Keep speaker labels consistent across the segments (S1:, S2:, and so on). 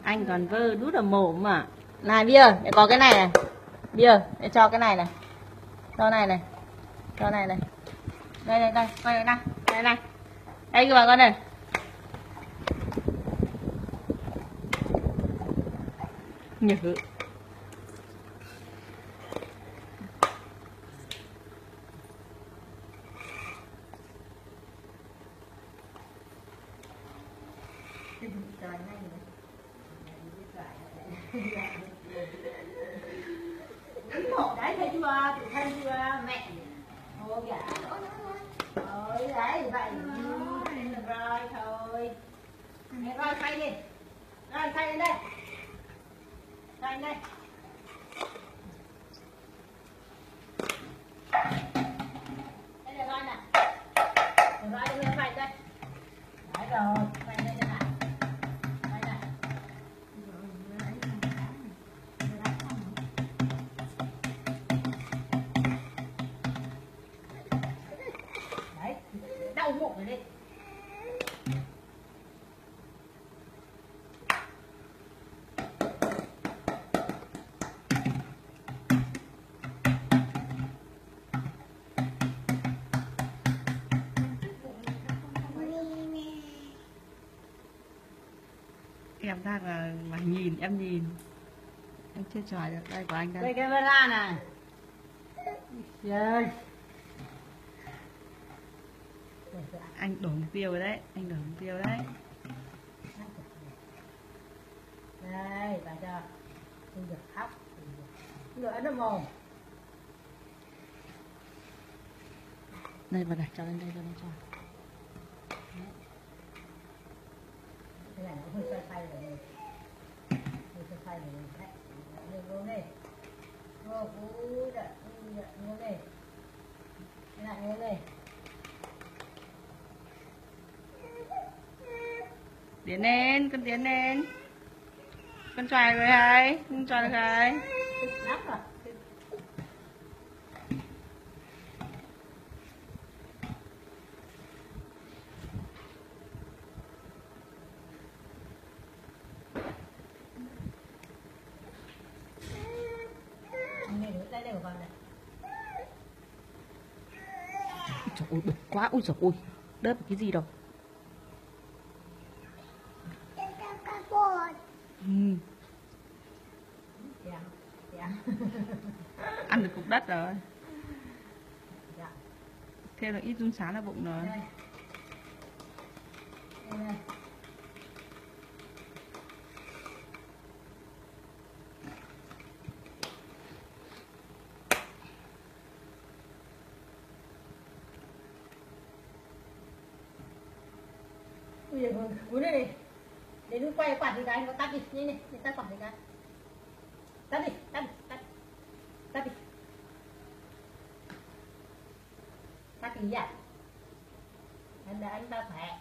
S1: Anh còn vơ đút ở mồm mà. Này bia, để có cái này này. Bia, để cho cái này này. Cho này này. Cho này này. Đây đây đây, quay này. Đây này. Đây kìa bà con này. Nhớ.
S2: Đứng một đấy thấy chưa, tự thân chưa mẹ. Ô dạ. Rồi đấy vậy. Rồi thôi. Rồi phay đi. Rồi phay lên đây. Phay lên đây. Đây là roi nè. Roi lên phay đây. Đấy rồi, phay lên đây này. Đây này. Đấy, đau bụng rồi đi.
S1: Em đang là mà nhìn, em nhìn. Em chưa tròi được. Đây của anh đây.
S2: Đây camera này. Rồi.
S1: Anh đổ mục tiêu rồi đấy. Anh đổ mục tiêu đấy.
S2: Đây, bà cho. Không được khóc. Không được ấn vào mồm.
S1: Đây bà đặt cho lên đây cho nó cho.
S2: Cái này nó hơi xoay xoay rồi. Hơi xoay xoay rồi. Đấy, đưa vô đây. Vô, vô đây. Cái này vô đây.
S1: Tiến lên, con tiến lên. Con tròi rồi hay? Con tròi được hay?
S2: Lắp rồi. Đây của con này.
S1: Trời ơi, bực quá. Ui giời ơi. Đớp cái gì đâu. Ăn được cục đất rồi. Thêm là ít run sán ở bụng rồi.
S2: Bây giờ cuốn đây đi. Để nó quay quạt thì cái nó tắt đi. Nhìn này, tắt quạt thì cái. Tắt đi, tắt đi, tắt. Tắt đi. Tắt cái gì vậy? Anh ta khỏe.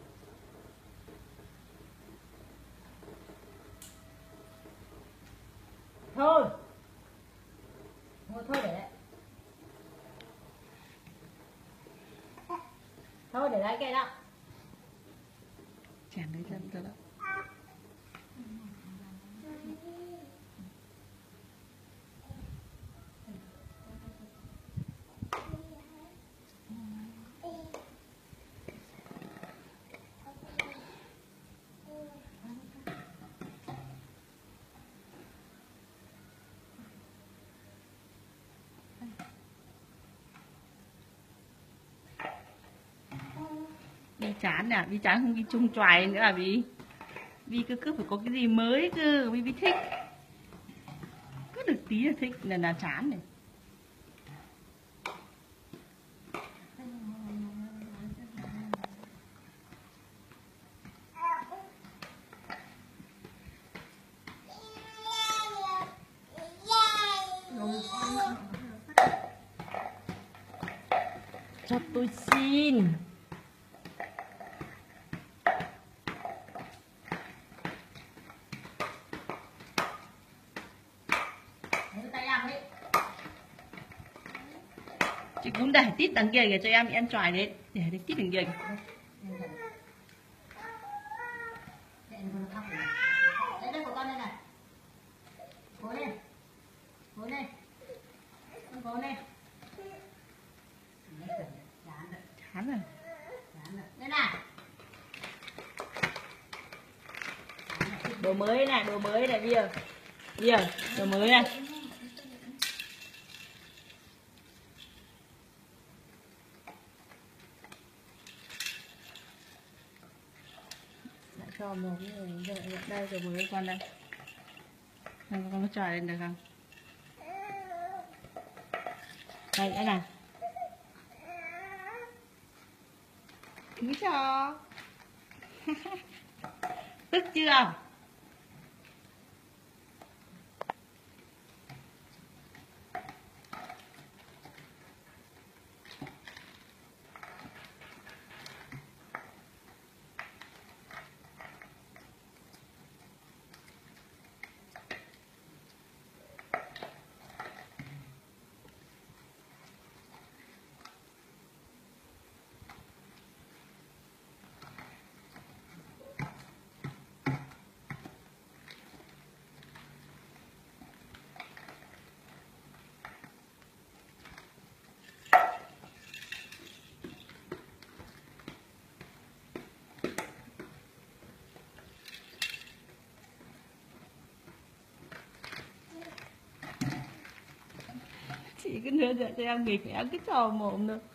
S2: Thôi. Thôi để đấy. Thôi để đấy cái đó.
S1: Chèn lấy chân cho đó. Bi chán à? Bi chán không đi chung choài nữa à Bi? Bi cứ phải có cái gì mới cơ, Bi thích. Cứ được tí là thích, là chán này. Cho tôi xin. Chị cũng để tít đằng kia kìa cho em ăn choài đấy. Để tít đằng kia kìa. Đồ mới này, đồ mới này bia. Bia, đồ mới này. Lại cho một cái đây đồ mới con đây. Con có trải lên được không? Đây cái này. Cứ cho. Tức chưa? Chị cứ nữa cho em nghịch em cứ cho mồm nữa.